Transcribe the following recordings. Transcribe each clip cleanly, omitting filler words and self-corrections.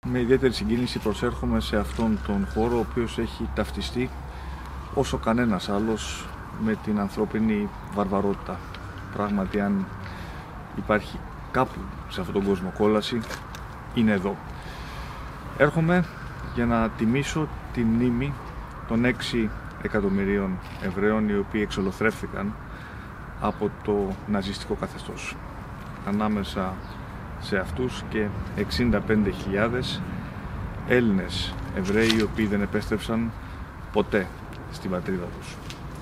Με ιδιαίτερη συγκίνηση προσέρχομαι σε αυτόν τον χώρο, ο οποίος έχει ταυτιστεί όσο κανένας άλλος με την ανθρώπινη βαρβαρότητα. Πράγματι, αν υπάρχει κάπου σε αυτόν τον κόσμο κόλαση, είναι εδώ. Έρχομαι για να τιμήσω τη μνήμη των 6 εκατομμυρίων Εβραίων οι οποίοι εξολοθρεύθηκαν από το ναζιστικό καθεστώς. Ανάμεσα σε αυτούς και 65.000 Έλληνες Εβραίοι οι οποίοι δεν επέστρεψαν ποτέ στην πατρίδα τους.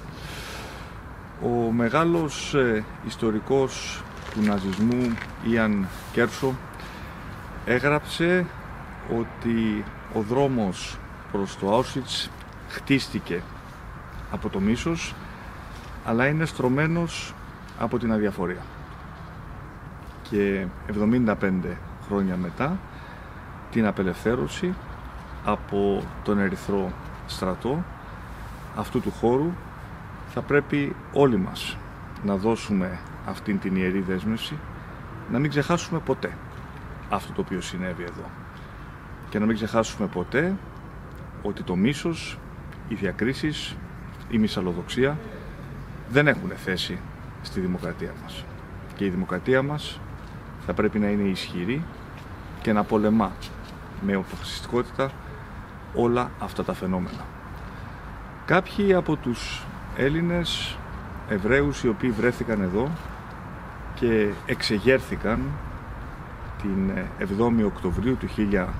Ο μεγάλος ιστορικός του ναζισμού Ιαν Κέρσο έγραψε ότι ο δρόμος προς το Auschwitz χτίστηκε από το μίσος, αλλά είναι στρωμένος από την αδιαφορία. Και 75 χρόνια μετά την απελευθέρωση από τον Ερυθρό Στρατό αυτού του χώρου, θα πρέπει όλοι μας να δώσουμε αυτήν την ιερή δέσμευση, να μην ξεχάσουμε ποτέ αυτό το οποίο συνέβη εδώ και να μην ξεχάσουμε ποτέ ότι το μίσος, οι διακρίσεις, η μυσαλλοδοξία δεν έχουν θέση στη δημοκρατία μας, και η δημοκρατία μας θα πρέπει να είναι ισχυρή και να πολεμά με αποφασιστικότητα όλα αυτά τα φαινόμενα. Κάποιοι από τους Έλληνες Εβραίους οι οποίοι βρέθηκαν εδώ και εξεγέρθηκαν την 7η Οκτωβρίου του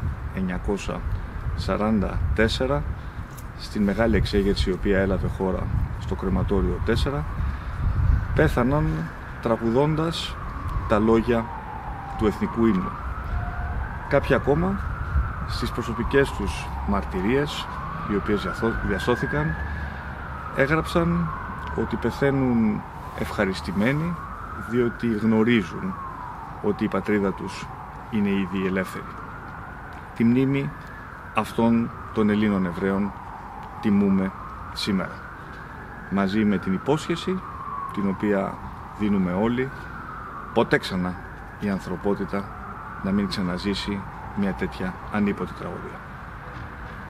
1944 στην μεγάλη εξέγερση η οποία έλαβε χώρα στο κρεματόριο 4, πέθαναν τραγουδώντας τα λόγια του εθνικού ύμνου. Κάποιοι ακόμα στις προσωπικές τους μαρτυρίες, οι οποίες διασώθηκαν, έγραψαν ότι πεθαίνουν ευχαριστημένοι διότι γνωρίζουν ότι η πατρίδα τους είναι ήδη ελεύθερη. Τη μνήμη αυτών των Ελλήνων Εβραίων τιμούμε σήμερα, μαζί με την υπόσχεση την οποία δίνουμε όλοι, ποτέ ξανά η ανθρωπότητα να μην ξαναζήσει μια τέτοια ανίποτη τραγωδία.